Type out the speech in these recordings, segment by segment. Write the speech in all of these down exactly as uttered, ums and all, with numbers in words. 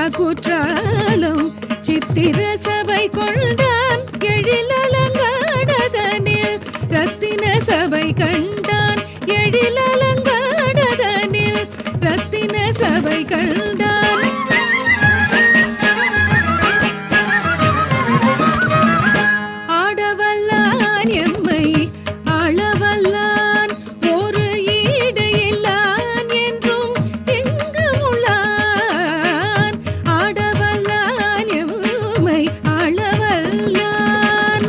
குற்றாலம் சித்திர சபை கொண்டான் எழிலலங்காடதனில் ரத்தின சபை கண்டான் எழிலலங்காடதனில் ரத்தின சபை கண்டான் ஆடவல்லான் எம்மை ஆளவல்லான் ஒரு ஈடு இல்லான் என்றும் எங்கு உள்ளான் ஆடவல்லான் எம்மை ஆளவல்லான்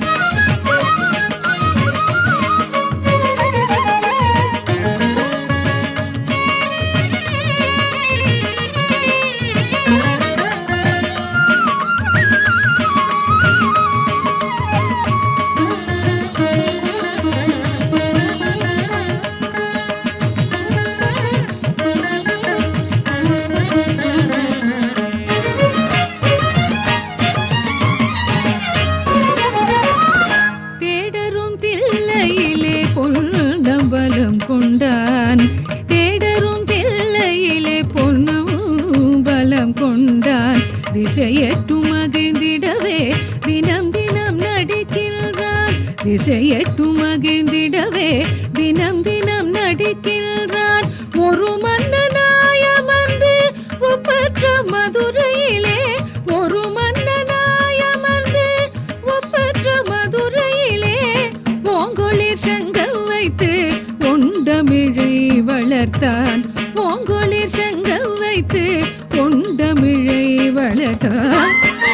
பொன்னம்பலம் கொண்டான் தேடரும் தில்லையிலே பொன்னம்பலம் கொண்டான் திசையெட்டும் மகிழ்ந்திடவே தினம் தினம் நடிக்கின்றான் திசையெட்டும் மகிழ்ந்திடவே தினம் தினம் நடிக்கின்றான் ஒரு மன்னனாய வந்து ஒப்பற்ற மதுரையிலே ஒரு மன்னனாய வந்து ஒப்பற்ற மதுரையிலே ஓங்கொளிர் சங்கம் வைத்து கொண்டமிழை வளர்த்தான் ஓங்கொளிர் சங்கம் வைத்து கொண்டமிழை வளர்த்தான்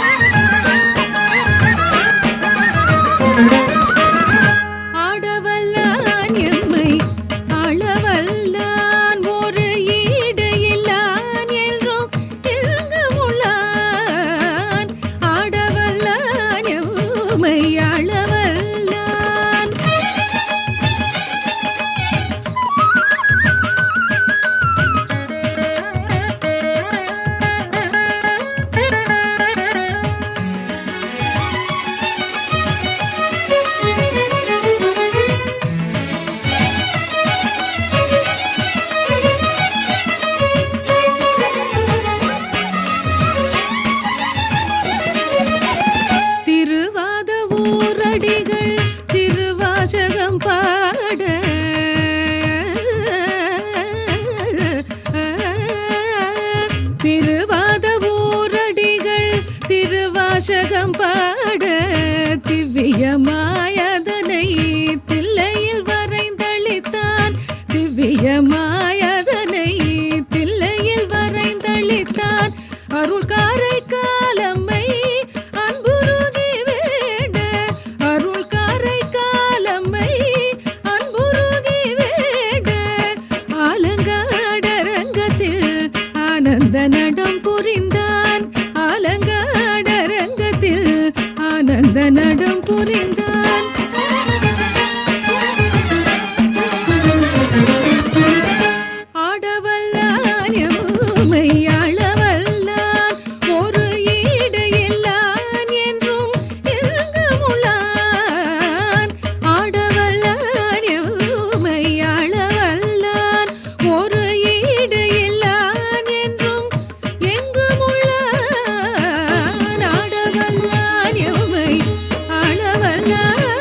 ஆடவல்லான் எம்மை ஆளவல்லான் ஒரு ஈடு இல்லான் என்றும் எங்கு உள்ளான் ஆடவல்லான் எம்மை ஆளவல்லான் திருவாத ஊரடிகள் திருவாசகம் பாட திருவாத ஊரடிகள் திருவாசகம் பாட திவ்யமாயதனை தில்லையில் வரைந்தளித்தான் திவ்யமாயதனை தில்லையில் வரைந்தளித்தான் அருள் காரை காலம்மை அன்புருகி வேண்ட அருள் காரை காலம்மை அன்புருகி வேண்ட ஆலங்காடரங்கத்தில் ஆனந்த நடம் புரிந்தான் ஆலங்காடரங்கத்தில் ஆனந்த நடம் புரிந்தான் ஆடவல்லான் எம்மை ஆளவல்லான் ஒரு ஈடு இல்லான் என்றும் எங்கு உள்ளான் ஆடவல்லான் எம்மை ஆளவல்லான் ஒரு ஈடு இல்லான் என்றும் எங்கு உள்ளான் ஆடவல்லான் எம்மை ஆளவல்லான்